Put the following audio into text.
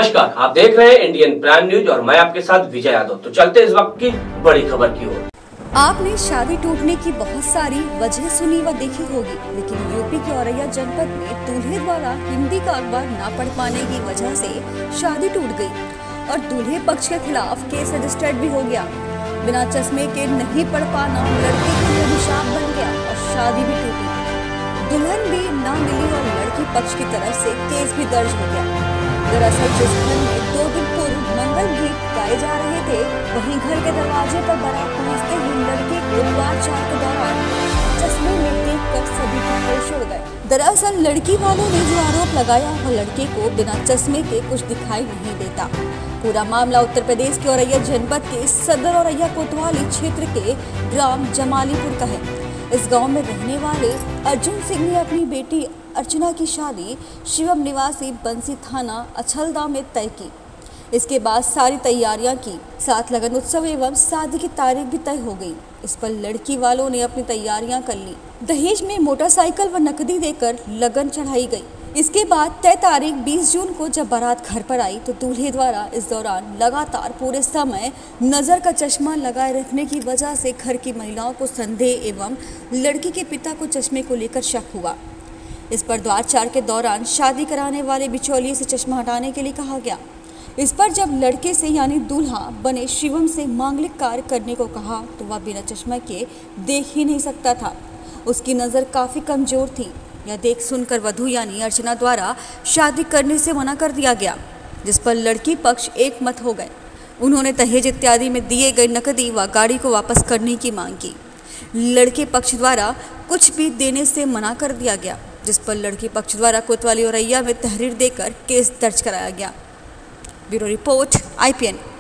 नमस्कार, आप देख रहे हैं इंडियन प्राइम न्यूज और मैं आपके साथ विजय यादव। तो चलते इस वक्त की बड़ी खबर की ओर। आपने शादी टूटने की बहुत सारी वजह सुनी व देखी होगी, लेकिन यूपी के औरैया जनपद में दूल्हे द्वारा हिंदी का अखबार न पढ़ पाने की वजह से शादी टूट गई और दूल्हे पक्ष के खिलाफ केस रजिस्टर्ड भी हो गया। बिना चश्मे के नहीं पढ़ पाना लड़के के लिए अभिशाप बन गया और शादी भी टूटी। दुल्हन भी न मिली और लड़की पक्ष की तरफ से केस भी दर्ज हो गया। दरअसल जिस घर में 2 दिन पूर्व मंगल गीत गाए जा रहे थे, वहीं घर के दरवाजे पर बारात पहुंचते ही लड़के को द्वार चार के दौरान चश्मे में देखकर सभी के होश उड़ गए। दरअसल लड़की वालों ने जो आरोप लगाया वह लड़के को बिना चश्मे के कुछ दिखाई नहीं देता। पूरा मामला उत्तर प्रदेश के औरैया जनपद के सदर औरैया कोतवाली क्षेत्र के ग्राम जमालीपुर का है। इस गांव में रहने वाले अर्जुन सिंह ने अपनी बेटी अर्चना की शादी शिवम निवासी बंसी थाना अछलदा में तय की। इसके बाद सारी तैयारियां की, साथ लगन उत्सव एवं शादी की तारीख भी तय हो गई। इस पर लड़की वालों ने अपनी तैयारियां कर ली। दहेज में मोटरसाइकिल व नकदी देकर लगन चढ़ाई गई। इसके बाद तय तारीख 20 जून को जब बारात घर पर आई तो दूल्हे द्वारा इस दौरान लगातार पूरे समय नजर का चश्मा लगाए रखने की वजह से घर की महिलाओं को संदेह एवं लड़की के पिता को चश्मे को लेकर शक हुआ। इस पर द्वार चार के दौरान शादी कराने वाले बिचौलिए से चश्मा हटाने के लिए कहा गया। इस पर जब लड़के से यानी दूल्हा बने शिवम से मांगलिक कार्य करने को कहा तो वह बिना चश्मा के देख ही नहीं सकता था। उसकी नज़र काफ़ी कमज़ोर थी। यह देख सुनकर वधू यानी अर्चना द्वारा शादी करने से मना कर दिया गया, जिस पर लड़की पक्ष एक मत हो गए। उन्होंने दहेज इत्यादि में दिए गए नकदी व गाड़ी को वापस करने की मांग की। लड़के पक्ष द्वारा कुछ भी देने से मना कर दिया गया, जिस पर लड़की पक्ष द्वारा कोतवाली औरैया में तहरीर देकर केस दर्ज कराया गया। Bureau report IPN।